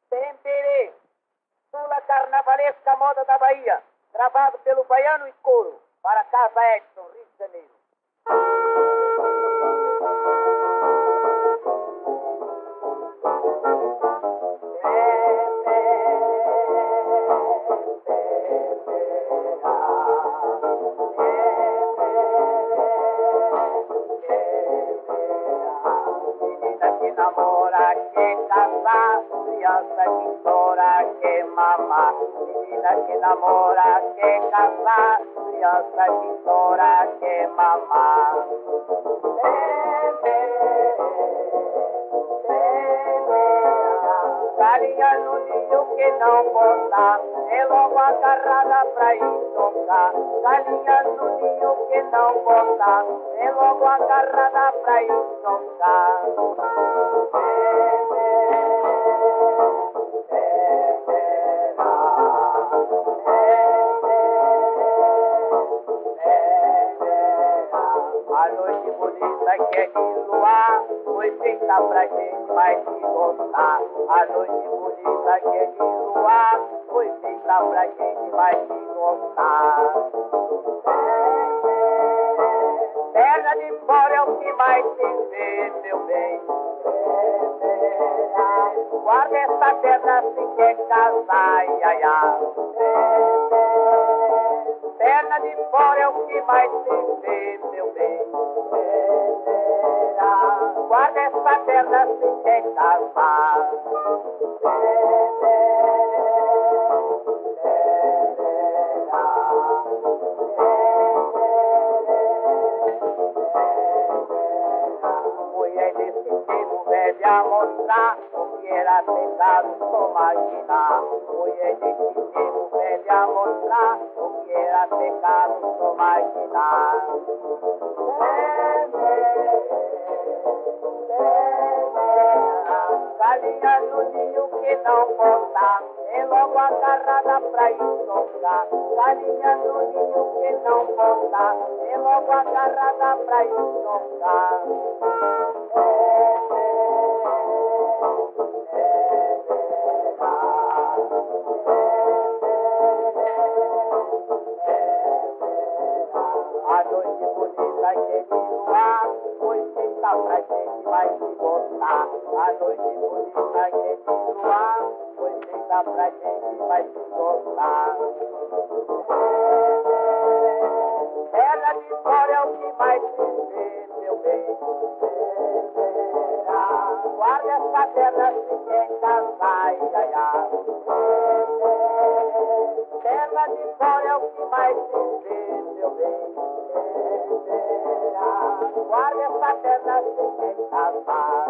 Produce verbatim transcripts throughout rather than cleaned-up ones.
Temperê, Sula Carnavalesca Moda da Bahia, gravado pelo Baiano e Coro, para Casa Edson, Rio de Janeiro. Menina que namora, que casar, criança que chora, que mamar. Menina que namora, que casar, criança que chora, que mamar. Galinha no ninho que não botar, é logo agarrada pra ir tocar. Galinha no ninho que não botar, é logo agarrada pra ir tocar. A noite bonita que é de luar, foi feita pra gente mais se gostar. A noite bonita que é de luar, foi feita pra gente mais se gostar. Perna de fora é o que mais se vê, meu bem. Guarda essa perna se quer casar, ai, ai, ai. Perna de fora é o que mais se vê, meu bem. Guarda essa perna se quer casar. Mulher desse tempo velha a mostrar o que era pecado, só imaginar. Mulher desse tempo velha a mostrar o que era pecado, só imaginar. Galinha no ninho que não botar, é logo agarrada pra ir tocar. Galinha no ninho que não botar, é logo agarrada pra ir tocar. A noite bonita que é de luar, foi feita pra gente mais se gostar. A noite bonita que é de luar, foi feita pra gente mais se gostar. Perna de fora é o que mais se vê, meu bem. Guarda essa perna se quer casar, ai, ai, ai. Perna de fora é o que mais se vê, meu bem. Guarda essa perna se quer casar.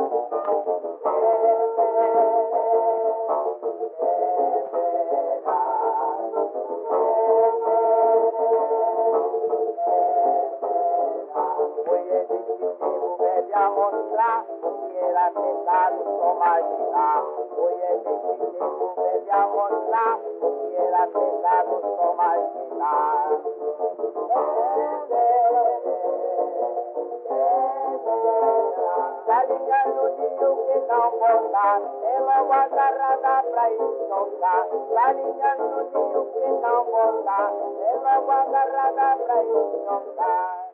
Mulher desse tempo velha a mostrar o que era pecado, só imaginar. Mulher desse tempo velha a mostrar o que era pecado, só imaginar. Galinha no ninho que não botar, é logo agarrada pra ir tocar. Galinha no ninho que não botar, é logo agarrada pra ir tocar.